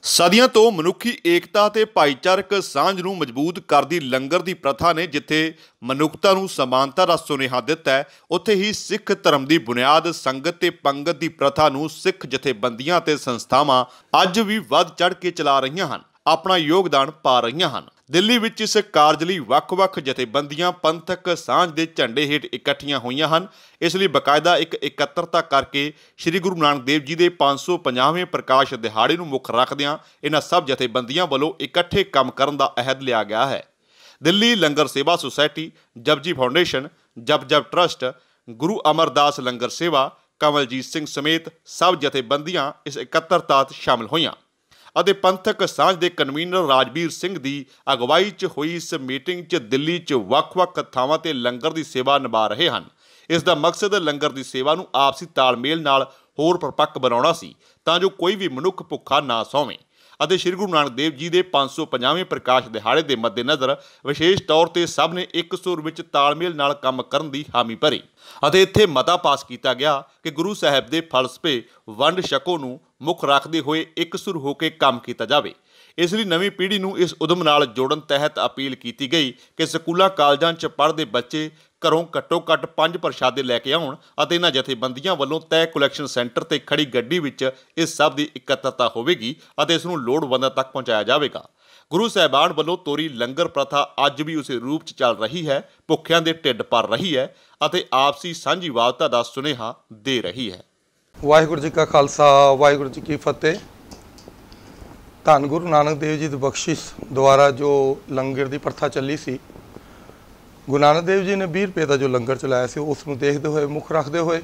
सदियों तो मनुखी एकता ते भाईचारक सांझ नूं मजबूत करदी लंगर दी प्रथा ने जिथे मनुखता नूं समानता दा सुनेहा दिता है, उत्थे ही सिख धर्म की बुनियाद संगत ते पंगत की प्रथा नूं सिख जथेबंदियां ते संस्थावां अज भी वध चढ़ के चला रहीआं हन, अपना योगदान पा रहीआं हन। दिल्ली विच इस कारज लई वख-वख जथेबंदियां पंथक सांझ दे झंडे हेठ इकट्ठियां होईआं हन। इस लई बकायदा एक इकत्तरता करके श्री गुरु नानक देव जी के 550वें प्रकाश दिहाड़े नूं मुख रखदिआं इन्हां सब जथेबंदियां वल्लों इकट्ठे काम करन दा अहद लिया गया है। दिल्ली लंगर सेवा society, Japji foundation, Jap trust, Guru Amardas लंगर सेवा, कमलजीत सिंह समेत सब जथेबंदियां इस इकत्तरता शामिल होईआं ਅਤੇ पंथक सांझ के कन्वीनर राजवीर सिंह की अगवाई च हुई इस मीटिंग च दिल्ली च ਵੱਖ-ਵੱਖ ਥਾਵਾਂ ਤੇ लंगर की सेवा निभा रहे हैं। इस दा मकसद लंगर की सेवा नूं आपसी तालमेल नाल होर परपक्क बनाउणा सी तां जो कोई भी मनुख भुखा ना सौवे ਅਤੇ श्री गुरु नानक देव जी के 550वें प्रकाश दिहाड़े के मद्देनज़र विशेष तौर पर सब ने एक सुर में तालमेल नाल काम करन दी हामी भरी ਅਤੇ ਇੱਥੇ मता पास किया गया कि गुरु साहब के फलसफे वंड छको नूं मुख रखते हुए एक सुर होकर काम किया जाए। इसलिए नवीं पीढ़ी नूं इस उदम नाल जोड़न तहत अपील की गई कि स्कूलों कालजां च पढ़ते बच्चे घरों घट्टो घट्ट 5 प्रशादे लैके आउण ਅਤੇ इन्हां जथेबंदियां ਵੱਲੋਂ तय कलैक्शन सेंटर ते खड़ी गड्डी विच इस सब की इकत्तरता होवेगी ਅਤੇ इस नूं लोड़वंदां तक पहुँचाया जाएगा। गुरु साहिबान ਵੱਲੋਂ तोरी लंगर प्रथा अज भी उस रूप च चल रही है, भुखियां दे ढिड भर रही है ਅਤੇ आपसी सांझीवालता का सुनेहा दे रही है। वाहिगुरू जी का खालसा, वाहिगुरू जी की फतेह। धन गुरु नानक देव जी की बख्शिश द्वारा जो लंगर की प्रथा चली सी, गुरु नानक देव जी ने 20 रुपये का जो लंगर चलाया सी उसनूं देखते हुए मुख रखते हुए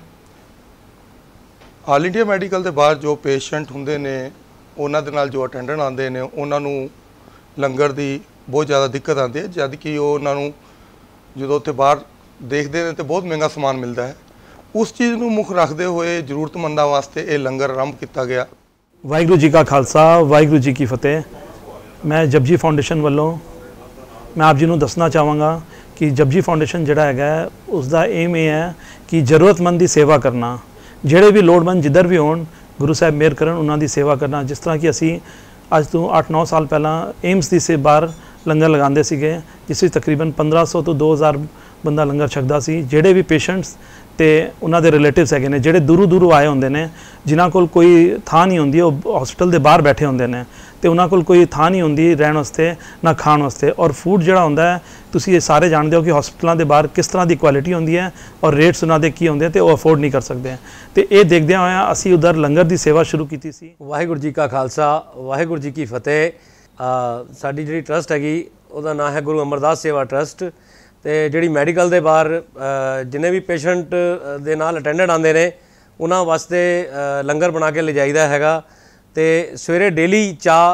ऑल इंडिया मैडिकल के बाहर जो पेशेंट होंदे ने उन्हां दे नाल जो अटेंडेंट आते हैं उन्हां नूं लंगर की बहुत ज़्यादा दिक्कत आती है, जद कि उन्हां नूं जो उत्थे बाहर देखते हैं तो बहुत महंगा समान मिलता है। उस चीज़ को मुख रखते हुए जरूरतमंदा वास्ते ये लंगर आरंभ किया गया। वाहिगुरू जी का खालसा, वाहिगुरू जी की फतेह। मैं जपजी फाउंडेशन वालों मैं आप जी को दसना चाहवागा कि जपजी फाउंडेशन जिहड़ा है उसका एम यह है कि जरूरतमंद की सेवा करना, जिहड़े भी लोड़वंद जिधर भी होण गुरु साहब मेहर करन उन्हां दी सेवा करना। जिस तरह कि असी अज तो 8-9 साल पहला एम्स की से बाहर लंगर लगाते सीगे, जिस विच तकरीबन 1500 तो 2000 बंदा लंगर छकदा सी। जिहड़े भी पेशेंट्स ते उन्हां दे रिलेटिव्स हैगे ने जिहड़े दूरों आए होंदे ने, जिन्हां कोल कोई थां नहीं होंदी, वो हॉस्पिटल के बाहर बैठे होंदे ने ते उन्हां कोल कोई थां नहीं होंदी रहण वास्ते ना खाण वास्ते। और फूड जिहड़ा हुंदा है तुसीं ये सारे जानते हो कि हॉस्पिटलों के बाहर किस तरह की क्वालिटी होंदी है और रेट्स उन्हां दे की होंदे ते वो अफोर्ड नहीं कर सकते। तो ये देखदे होए असीं उधर लंगर की सेवा शुरू की सी। वाहिगुरू जी का खालसा, वाहिगुरू जी की फतेह। साडी जिहड़ी ट्रस्ट हैगी उहदा नाम है गुरु अमरदास सेवा ट्रस्ट। तो जिहड़ी मैडिकल के बाहर जिन्हें भी पेशेंट दे नाल अटेंडेंट आते हैं उन्हां वास्ते लंगर बना के ले जाईदा हैगा। तो सवेरे डेली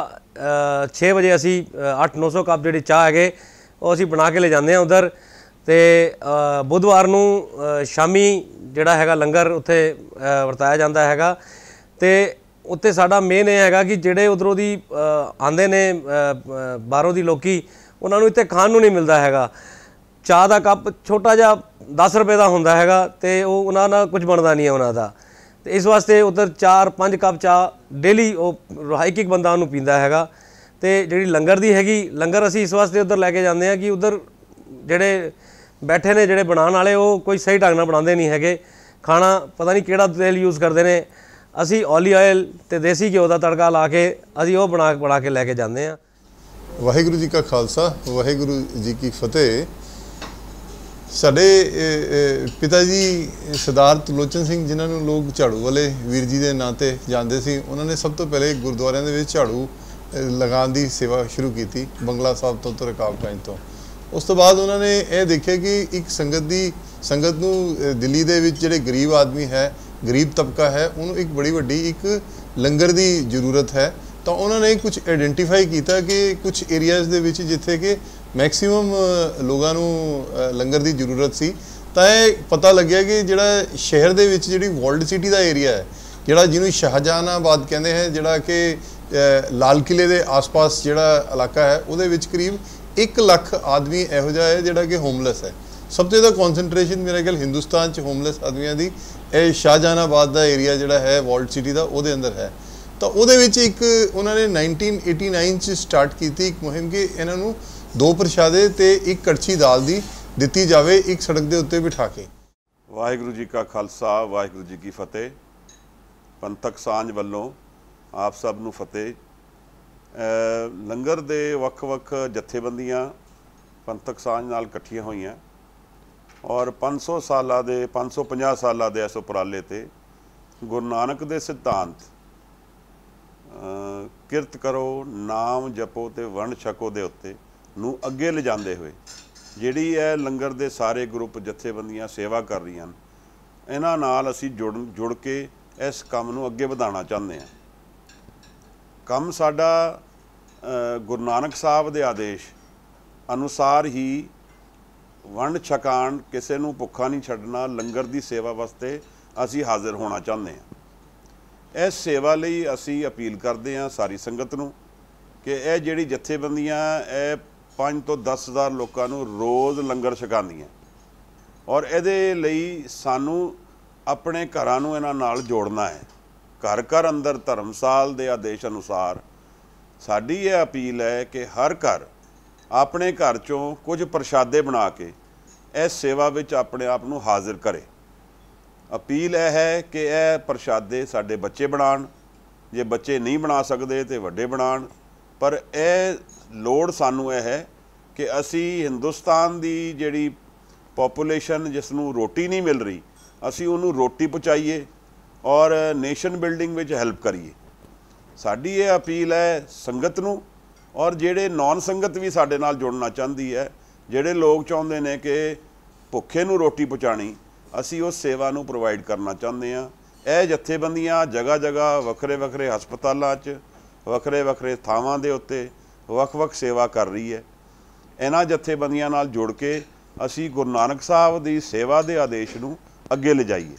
चाह 6 बजे असी 800-900 कप जी चाह है वो असी बना के ले जाते हैं उधर। तो बुधवार नूं शामी जिहड़ा हैगा लंगर उत्थे वरताया जाता हैगा। तो उत्ते साडा मेन यह हैगा कि जिहड़े उधरों दी आंदे ने बाहरों दी लोकी उन्हां नूं इत्थे खाण नूं नहीं मिलता हैगा। चाह का कप छोटा जिहा 10 रुपए का होंदा हैगा ते वो उन्हां नाल कुछ बनता नहीं है उन्हां दा। तो इस वास्ते उधर 4-5 कप चाह डेली वो एक बंदा उन्होंने पींदा हैगा। तो जी लंगर दी हैगी लंगर असी इस वास्ते उधर लैके जाते हैं कि उधर जिहड़े बैठे ने जिहड़े बनाने वाले वो कोई सही ढंग नाल बनाते नहीं हैगे। खाना पता नहीं किहड़ा तेल यूज़ करते हैं। असी ऑली ऑयल ते देसी घ्यो का तड़का ला के असी वो बना के लैके जाते हैं। वाहिगुरू जी का खालसा, वाहिगुरू जी की फतेह। साडे पिता जी सरदार त्रिलोचन सिंह जिन्होंने लोग झाड़ू वाले वीर जी के नाम से जानते सी, उन्होंने सब तो पहले गुरुद्वारों के झाड़ू लगाने की सेवा शुरू की थी बंगला साहब तो रकाबगंज तो। उस तो बाद उन्होंने ये देखा कि एक संगत नूं दिल्ली दे विच जिहड़े गरीब आदमी है, गरीब तबका है, उन्होंने एक बड़ी वड्डी एक लंगर की जरूरत है। तो उन्होंने कुछ आइडेंटिफाई किया कि कुछ एरियाज़ दे विच जिथे कि मैक्सीमम लोगों को लंगर की जरूरत सी। तो यह पता लग्या कि जिहड़ा शहर दे विच जिहड़ी वर्ल्ड सिटी का एरिया है, जिहड़ा जिन्होंने शाहजहानाबाद कहते हैं, जिहड़ा कि लाल किले के आस पास जिहड़ा इलाका है उहदे विच करीब 1 लाख आदमी इहो जिहा है जिहड़ा कि होमलैस है। सब तो ज़्यादा कॉन्सनट्रेशन मेरे ख्याल हिंदुस्तान होमलैस आदमियों की शाहजहानाबाद का एरिया जिहड़ा है वर्ल्ड सिटी का उहदे अंदर है। ਤਾਂ ਉਹਦੇ ਵਿੱਚ ਇੱਕ ਉਹਨਾਂ ਨੇ 1989 ਚ ਸਟਾਰਟ ਕੀਤੀ ਇੱਕ ਮੁਹਿੰਮ ਕਿ ਇਹਨਾਂ ਨੂੰ 2 ਪ੍ਰਸ਼ਾਦੇ ਤੇ 1 ਕੜਛੀ ਦਾਲ ਦੀ ਦਿੱਤੀ ਜਾਵੇ ਇੱਕ ਸੜਕ ਦੇ ਉੱਤੇ ਬਿਠਾ ਕੇ। ਵਾਹਿਗੁਰੂ ਜੀ ਕਾ ਖਾਲਸਾ ਵਾਹਿਗੁਰੂ ਜੀ ਕੀ ਫਤਿਹ। ਪੰਥਕ ਸਾਂਝ ਵੱਲੋਂ ਆਪ ਸਭ ਨੂੰ ਫਤਿਹ। ਲੰਗਰ ਦੇ ਵੱਖ-ਵੱਖ ਜਥੇਬੰਦੀਆਂ ਪੰਥਕ ਸਾਂਝ ਨਾਲ ਇਕੱਠੀਆਂ ਹੋਈਆਂ ਔਰ 500 ਸਾਲਾਂ ਦੇ 550 ਸਾਲਾਂ ਦੇ ਇਸ ਉਪਰਾਲੇ ਤੇ ਗੁਰੂ ਨਾਨਕ ਦੇ ਸਿਧਾਂਤ ਕਿਰਤ ਕਰੋ, ਨਾਮ ਜਪੋ ਤੇ ਵੰਡ ਛਕੋ ਦੇ ਉੱਤੇ ਨੂੰ ਅੱਗੇ ਲਿਜਾਂਦੇ ਹੋਏ ਜਿਹੜੀ ਹੈ ਲੰਗਰ ਦੇ ਸਾਰੇ ਗਰੁੱਪ ਜਥੇਬੰਦੀਆਂ ਸੇਵਾ ਕਰ ਰਹੀਆਂ ਹਨ, ਇਹਨਾਂ ਨਾਲ ਅਸੀਂ ਜੁੜ ਕੇ ਇਸ ਕੰਮ ਨੂੰ ਅੱਗੇ ਵਧਾਉਣਾ ਚਾਹੁੰਦੇ ਹਾਂ। ਕੰਮ ਸਾਡਾ ਗੁਰੂ ਨਾਨਕ ਸਾਹਿਬ ਦੇ ਆਦੇਸ਼ ਅਨੁਸਾਰ ਹੀ ਵੰਡ ਛਕਾਣ, ਕਿਸੇ ਨੂੰ ਭੁੱਖਾ ਨਹੀਂ ਛੱਡਣਾ, ਲੰਗਰ ਦੀ ਸੇਵਾ ਵਾਸਤੇ ਅਸੀਂ ਹਾਜ਼ਰ ਹੋਣਾ ਚਾਹੁੰਦੇ ਹਾਂ। ਇਸ ਸੇਵਾ ਲਈ ਅਸੀਂ ਅਪੀਲ ਕਰਦੇ ਹਾਂ ਸਾਰੀ ਸੰਗਤ ਨੂੰ ਕਿ ਇਹ ਜਿਹੜੀ ਜਥੇਬੰਦੀਆਂ ਇਹ 5 ਤੋਂ 10 ਹਜ਼ਾਰ ਲੋਕਾਂ ਨੂੰ ਰੋਜ਼ ਲੰਗਰ ਛਕਾਉਂਦੀਆਂ ਔਰ ਇਹਦੇ ਲਈ ਸਾਨੂੰ ਆਪਣੇ ਘਰਾਂ ਨੂੰ ਇਹਨਾਂ ਨਾਲ ਜੋੜਨਾ ਹੈ। ਘਰ ਘਰ ਅੰਦਰ ਧਰਮਸਾਲ ਦੇ ਆਦੇਸ਼ ਅਨੁਸਾਰ ਸਾਡੀ ਇਹ ਅਪੀਲ ਹੈ ਕਿ ਹਰ ਘਰ ਆਪਣੇ ਘਰ ਚੋਂ ਕੁਝ ਪ੍ਰਸ਼ਾਦੇ ਬਣਾ ਕੇ ਇਸ ਸੇਵਾ ਵਿੱਚ ਆਪਣੇ ਆਪ ਨੂੰ ਹਾਜ਼ਰ ਕਰੇ। ਅਪੀਲ ਇਹ ਹੈ ਕਿ ਇਹ ਪ੍ਰਸ਼ਾਦੇ ਸਾਡੇ ਬੱਚੇ ਬਣਾਉਣ, ਜੇ ਬੱਚੇ ਨਹੀਂ ਬਣਾ ਸਕਦੇ ਤੇ ਵੱਡੇ ਬਣਾਉਣ, ਪਰ ਇਹ ਲੋੜ ਸਾਨੂੰ ਇਹ ਹੈ ਕਿ ਅਸੀਂ ਹਿੰਦੁਸਤਾਨ ਦੀ ਜਿਹੜੀ ਪੋਪੂਲੇਸ਼ਨ ਜਿਸ ਨੂੰ ਰੋਟੀ ਨਹੀਂ ਮਿਲ ਰਹੀ, ਅਸੀਂ ਉਹਨੂੰ ਰੋਟੀ ਪਹੁੰਚਾਈਏ ਔਰ ਨੇਸ਼ਨ ਬਿਲਡਿੰਗ ਵਿੱਚ ਹੈਲਪ ਕਰੀਏ। ਸਾਡੀ ਇਹ ਅਪੀਲ ਹੈ ਸੰਗਤ ਨੂੰ ਔਰ ਜਿਹੜੇ ਨੌਨ ਸੰਗਤ ਵੀ ਸਾਡੇ ਨਾਲ ਜੁੜਨਾ ਚਾਹੁੰਦੀ ਹੈ, ਜਿਹੜੇ ਲੋਕ ਚਾਹੁੰਦੇ ਨੇ ਕਿ ਭੁੱਖੇ ਨੂੰ ਰੋਟੀ ਪਹੁੰਚਾਉਣੀ, ਅਸੀਂ ਉਸ ਸੇਵਾ ਨੂੰ ਪ੍ਰੋਵਾਈਡ ਕਰਨਾ ਚਾਹੁੰਦੇ ਹਾਂ। ਇਹ ਜਥੇਬੰਦੀਆਂ ਜਗ੍ਹਾ ਜਗ੍ਹਾ ਵੱਖਰੇ ਵੱਖਰੇ ਹਸਪਤਾਲਾਂ 'ਚ ਵੱਖਰੇ ਵੱਖਰੇ ਥਾਵਾਂ ਦੇ ਉੱਤੇ ਵੱਖ-ਵੱਖ ਸੇਵਾ ਕਰ ਰਹੀ ਹੈ। ਇਹਨਾਂ ਜਥੇਬੰਦੀਆਂ ਨਾਲ ਜੁੜ ਕੇ ਅਸੀਂ ਗੁਰੂ ਨਾਨਕ ਸਾਹਿਬ ਦੀ ਸੇਵਾ ਦੇ ਆਦੇਸ਼ ਨੂੰ ਅੱਗੇ ਲਿਜਾਈਏ।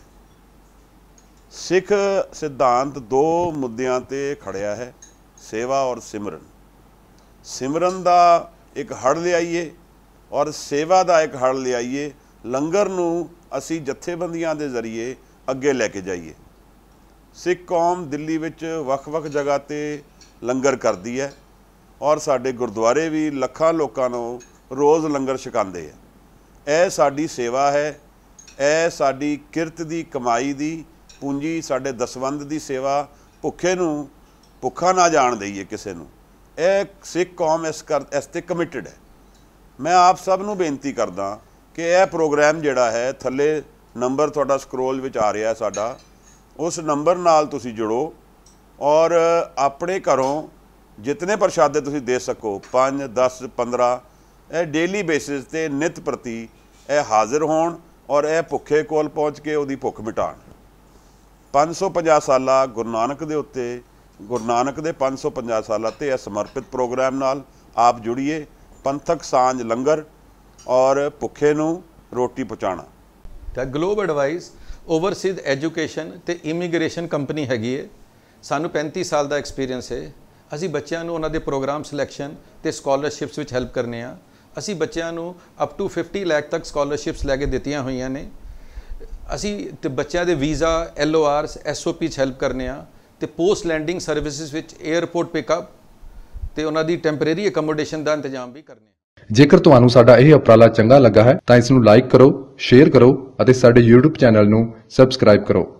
ਸਿੱਖ ਸਿਧਾਂਤ 2 ਮੁੱਦਿਆਂ ਤੇ ਖੜਿਆ ਹੈ, ਸੇਵਾ ਔਰ ਸਿਮਰਨ। ਸਿਮਰਨ ਦਾ ਇੱਕ ਹੜ ਲਿਆਈਏ ਔਰ ਸੇਵਾ ਦਾ ਇੱਕ ਹੜ ਲਿਆਈਏ। ਲੰਗਰ ਨੂੰ ਅਸੀਂ ਜਥੇਬੰਦੀਆਂ ਦੇ ਜ਼ਰੀਏ ਅੱਗੇ ਲੈ ਕੇ ਜਾਈਏ। ਸਿੱਖ ਕੌਮ ਦਿੱਲੀ ਵਿੱਚ ਵੱਖ-ਵੱਖ ਜਗ੍ਹਾ ਤੇ ਲੰਗਰ ਕਰਦੀ ਹੈ ਔਰ ਸਾਡੇ ਗੁਰਦੁਆਰੇ ਵੀ ਲੱਖਾਂ ਲੋਕਾਂ ਨੂੰ ਰੋਜ਼ ਲੰਗਰ ਛਕਾਉਂਦੇ ਹੈ। ਇਹ ਸਾਡੀ ਸੇਵਾ ਹੈ, ਇਹ ਸਾਡੀ ਕਿਰਤ ਦੀ ਕਮਾਈ ਦੀ ਪੂੰਜੀ, ਸਾਡੇ ਦਸਵੰਧ ਦੀ ਸੇਵਾ। ਭੁੱਖੇ ਨੂੰ ਭੁੱਖਾ ਨਾ ਜਾਣ ਦਈਏ ਕਿਸੇ ਨੂੰ। ਇਹ ਸਿੱਖ ਕੌਮ ਇਸ ਤੇ ਕਮਿਟਡ ਹੈ। ਮੈਂ ਆਪ ਸਭ ਨੂੰ ਬੇਨਤੀ ਕਰਦਾ ਕਿ ਇਹ ਪ੍ਰੋਗਰਾਮ ਜਿਹੜਾ ਹੈ, ਥੱਲੇ ਨੰਬਰ ਤੁਹਾਡਾ ਸਕਰੋਲ ਵਿੱਚ ਆ ਰਿਹਾ ਸਾਡਾ, ਉਸ ਨੰਬਰ ਨਾਲ ਤੁਸੀਂ ਜੁੜੋ ਔਰ ਆਪਣੇ ਘਰੋਂ ਜਿਤਨੇ ਪ੍ਰਸ਼ਾਦੇ ਤੁਸੀਂ ਦੇ ਸਕੋ 5, 10, 15 ਇਹ ਡੇਲੀ ਬੇਸਿਸ ਤੇ ਨਿਤ ਪ੍ਰਤੀ ਇਹ ਹਾਜ਼ਰ ਹੋਣ ਔਰ ਇਹ ਭੁੱਖੇ ਕੋਲ ਪਹੁੰਚ ਕੇ ਉਹਦੀ ਭੁੱਖ ਮਿਟਾਉਣ। 550 ਸਾਲਾ ਗੁਰੂ ਨਾਨਕ ਦੇ ਉੱਤੇ, ਗੁਰੂ ਨਾਨਕ ਦੇ 550 ਸਾਲਾਂ ਤੇ ਇਹ ਸਮਰਪਿਤ ਪ੍ਰੋਗਰਾਮ ਨਾਲ ਆਪ ਜੁੜੀਏ। ਪੰਥਕ ਸਾਂਝ ਲੰਗਰ ਔਰ ਭੁੱਖੇ ਨੂੰ ਰੋਟੀ ਪਹੁੰਚਾਉਣਾ। ਤਾਂ ਗਲੋਬ ਐਡਵਾਈਸ ਓਵਰਸੀਜ਼ ਐਜੂਕੇਸ਼ਨ ਤੇ ਇਮੀਗ੍ਰੇਸ਼ਨ ਕੰਪਨੀ ਹੈਗੀ ਹੈ। ਸਾਨੂੰ 35 ਸਾਲ ਦਾ ਐਕਸਪੀਰੀਅੰਸ ਹੈ। ਅਸੀਂ ਬੱਚਿਆਂ ਨੂੰ ਉਹਨਾਂ ਦੇ ਪ੍ਰੋਗਰਾਮ ਸਿਲੈਕਸ਼ਨ ਤੇ ਸਕਾਲਰਸ਼ਿਪਸ ਵਿੱਚ ਹੈਲਪ ਕਰਨੇ ਆ। ਅਸੀਂ ਬੱਚਿਆਂ ਨੂੰ ਅਪ ਟੂ 50 ਲੱਖ ਤੱਕ ਸਕਾਲਰਸ਼ਿਪਸ ਲੈ ਕੇ ਦਿੱਤੀਆਂ ਹੋਈਆਂ ਨੇ। ਅਸੀਂ ਤੇ ਬੱਚਿਆਂ ਦੇ ਵੀਜ਼ਾ, LORs, SOP 'ਚ ਹੈਲਪ ਕਰਨੇ ਆ ਤੇ ਪੋਸਟ ਲੈਂਡਿੰਗ ਸਰਵਿਸਿਜ਼ ਵਿੱਚ 에ਅਰਪੋਰਟ ਪਿਕਅਪ ਤੇ ਉਹਨਾਂ ਦੀ ਟੈਂਪਰੇਰੀ ਅਕਮੋਡੇਸ਼ਨ ਦਾ ਇੰਤਜ਼ਾਮ ਵੀ ਕਰਨੇ ਆ। ਜੇਕਰ ਤੁਹਾਨੂੰ ਸਾਡਾ ਇਹ ਉਪਰਾਲਾ ਚੰਗਾ ਲੱਗਾ ਹੈ ਤਾਂ ਇਸ ਨੂੰ ਲਾਈਕ ਕਰੋ, ਸ਼ੇਅਰ ਕਰੋ ਅਤੇ ਸਾਡੇ YouTube ਚੈਨਲ ਨੂੰ ਸਬਸਕ੍ਰਾਈਬ ਕਰੋ।